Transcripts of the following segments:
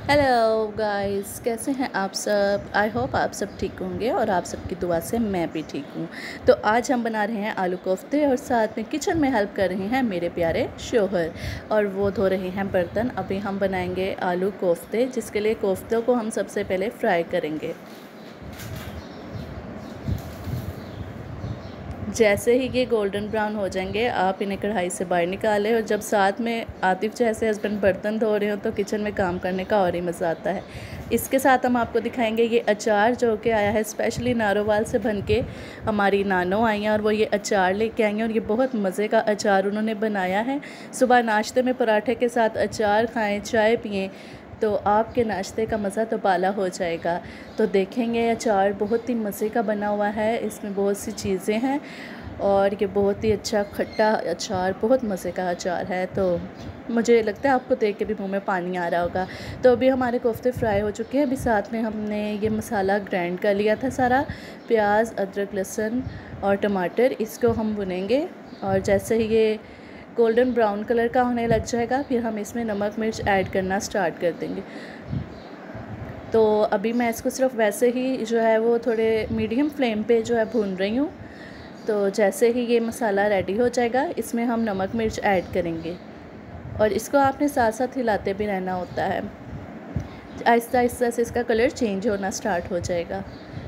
Hello guys, कैसे हैं आप सब। आई होप आप सब ठीक होंगे और आप सबकी दुआ से मैं भी ठीक हूँ। तो आज हम बना रहे हैं आलू कोफ्ते और साथ में किचन में हेल्प कर रहे हैं मेरे प्यारे शोहर और वो धो रहे हैं बर्तन। अभी हम बनाएंगे आलू कोफ्ते, जिसके लिए कोफ्तों को हम सबसे पहले फ्राई करेंगे। जैसे ही ये गोल्डन ब्राउन हो जाएंगे आप इन्हें कढ़ाई से बाहर निकालें। और जब साथ में आतिफ जैसे हस्बैंड बर्तन धो रहे हो तो किचन में काम करने का और ही मज़ा आता है। इसके साथ हम आपको दिखाएंगे ये अचार जो कि आया है स्पेशली नारोवाल से बन के। हमारी नानो आई हैं और वो ये अचार लेके आई हैं और ये बहुत मज़े का अचार उन्होंने बनाया है। सुबह नाश्ते में पराठे के साथ अचार खाएँ, चाय पिएँ तो आपके नाश्ते का मज़ा तो बाला हो जाएगा। तो देखेंगे अचार बहुत ही मज़े का बना हुआ है, इसमें बहुत सी चीज़ें हैं और ये बहुत ही अच्छा खट्टा अचार, बहुत मज़े का अचार है। तो मुझे लगता है आपको देख के भी मुंह में पानी आ रहा होगा। तो अभी हमारे कोफ्ते फ्राई हो चुके हैं। अभी साथ में हमने ये मसाला ग्राइंड कर लिया था सारा, प्याज, अदरक, लहसुन और टमाटर, इसको हम भुनेंगे। और जैसे ही ये गोल्डन ब्राउन कलर का होने लग जाएगा फिर हम इसमें नमक मिर्च ऐड करना स्टार्ट कर देंगे। तो अभी मैं इसको सिर्फ वैसे ही जो है वो थोड़े मीडियम फ्लेम पे जो है भून रही हूँ। तो जैसे ही ये मसाला रेडी हो जाएगा इसमें हम नमक मिर्च ऐड करेंगे और इसको आपने साथ साथ हिलाते भी रहना होता है। आहिस्ता आहिस्ता से इसका कलर चेंज होना स्टार्ट हो जाएगा।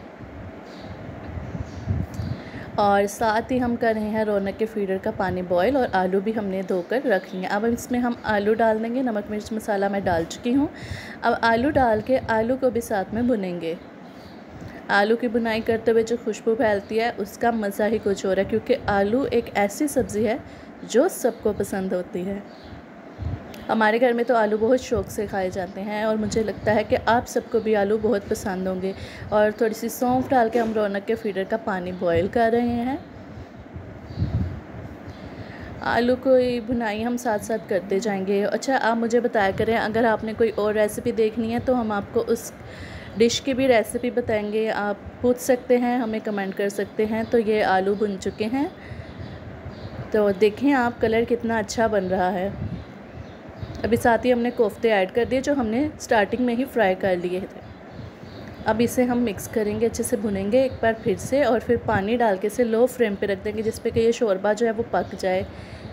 और साथ ही हम कर रहे हैं रौनक के फीडर का पानी बॉयल और आलू भी हमने धोकर रख लिए। अब इसमें हम आलू डाल देंगे। नमक मिर्च मसाला मैं डाल चुकी हूँ। अब आलू डाल के आलू को भी साथ में भुनेंगे। आलू की बुनाई करते हुए जो खुशबू फैलती है उसका मज़ा ही कुछ और है, क्योंकि आलू एक ऐसी सब्ज़ी है जो सबको पसंद होती है। हमारे घर में तो आलू बहुत शौक़ से खाए जाते हैं और मुझे लगता है कि आप सबको भी आलू बहुत पसंद होंगे। और थोड़ी सी सौंफ डाल के हम रौनक के फीडर का पानी बॉयल कर रहे हैं। आलू को भुनाई हम साथ साथ करते जाएंगे। अच्छा, आप मुझे बताया करें अगर आपने कोई और रेसिपी देखनी है तो हम आपको उस डिश की भी रेसिपी बताएंगे। आप पूछ सकते हैं, हमें कमेंट कर सकते हैं। तो ये आलू भुन चुके हैं, तो देखें आप कलर कितना अच्छा बन रहा है। अभी साथ ही हमने कोफ्ते ऐड कर दिए जो हमने स्टार्टिंग में ही फ्राई कर लिए थे। अब इसे हम मिक्स करेंगे, अच्छे से भुनेंगे एक बार फिर से और फिर पानी डाल के इसे लो फ्लेम पे रख देंगे जिस पे कि ये शोरबा जो है वो पक जाए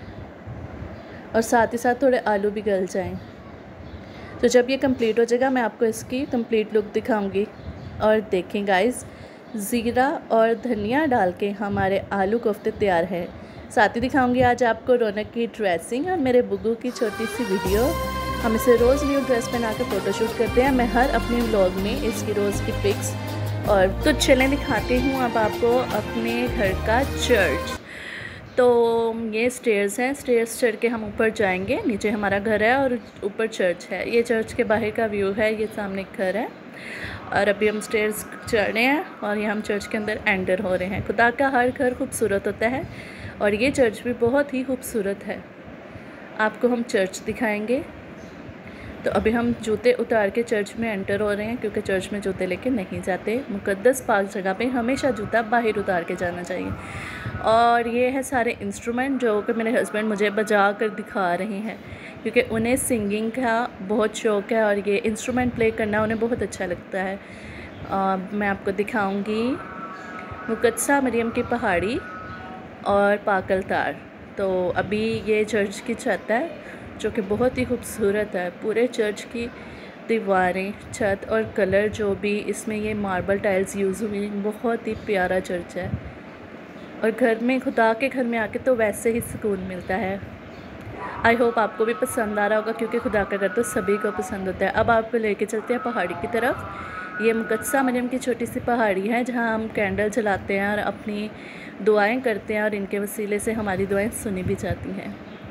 और साथ ही साथ थोड़े आलू भी गल जाएं। तो जब ये कंप्लीट हो जाएगा मैं आपको इसकी कंप्लीट लुक दिखाऊंगी। और देखें गाइस, ज़ीरा और धनिया डाल के हमारे आलू कोफ्ते तैयार है। साथ ही दिखाऊंगी आज आपको रौनक की ड्रेसिंग और मेरे बुग्गू की छोटी सी वीडियो। हम इसे रोज़ न्यू ड्रेस पहना के फ़ोटोशूट करते हैं। मैं हर अपने व्लॉग में इसकी रोज़ की पिक्स और तो चलें दिखाती हूँ अब आपको अपने घर का चर्च। तो ये स्टेयर्स हैं, स्टेयर्स चढ़ के हम ऊपर जाएंगे। नीचे हमारा घर है और ऊपर चर्च है। ये चर्च के बाहर का व्यू है, ये सामने एक घर है और अभी हम स्टेयर्स चढ़ रहे हैं और ये हम चर्च के अंदर एंटर हो रहे हैं। खुदा का हर घर खूबसूरत होता है और ये चर्च भी बहुत ही खूबसूरत है। आपको हम चर्च दिखाएंगे। तो अभी हम जूते उतार के चर्च में एंटर हो रहे हैं, क्योंकि चर्च में जूते लेके नहीं जाते। मुकद्दस पाक जगह पे हमेशा जूता बाहर उतार के जाना चाहिए। और ये है सारे इंस्ट्रूमेंट जो कि मेरे हस्बैंड मुझे बजा कर दिखा रहे हैं, क्योंकि उन्हें सिंगिंग का बहुत शौक़ है और ये इंस्ट्रूमेंट प्ले करना उन्हें बहुत अच्छा लगता है। मैं आपको दिखाऊंगी मुकद्दसा मरियम की पहाड़ी और पाकल तार। तो अभी ये चर्च की छत है जो कि बहुत ही खूबसूरत है। पूरे चर्च की दीवारें, छत और कलर जो भी इसमें ये मार्बल टाइल्स यूज़ हुई, बहुत ही प्यारा चर्च है। और घर में, खुदा के घर में आके तो वैसे ही सुकून मिलता है। आई होप आपको भी पसंद आ रहा होगा, क्योंकि खुदा का घर तो सभी को पसंद होता है। अब आपको लेके चलते हैं पहाड़ी की तरफ। ये मुकद्दसा मरियम की छोटी सी पहाड़ी है जहाँ हम कैंडल जलाते हैं और अपनी दुआएं करते हैं और इनके वसीले से हमारी दुआएं सुनी भी जाती हैं।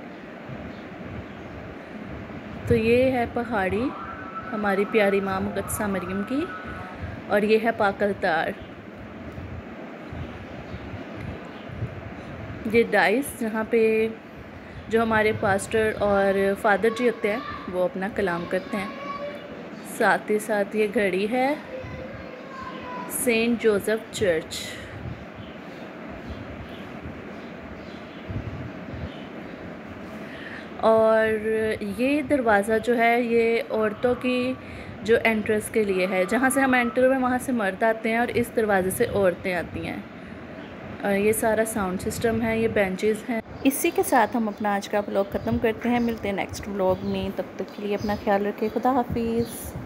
तो ये है पहाड़ी हमारी प्यारी माँ मुकद्दसा मरियम की और ये है पाकल तार। ये डाइस जहाँ पे जो हमारे पास्टर और फादर जी होते हैं वो अपना कलाम करते हैं। साथ ही साथ ये घड़ी है सेंट जोसेफ चर्च। और ये दरवाज़ा जो है ये औरतों की जो एंट्रेंस के लिए है। जहाँ से हम एंटर हुए वहाँ से मर्द आते हैं और इस दरवाज़े से औरतें आती हैं। और ये सारा साउंड सिस्टम है, ये बेंचेस हैं। इसी के साथ हम अपना आज का व्लॉग ख़त्म करते हैं। मिलते हैं नेक्स्ट व्लॉग में, तब तक के लिए अपना ख्याल रखें। खुदा हाफिज़।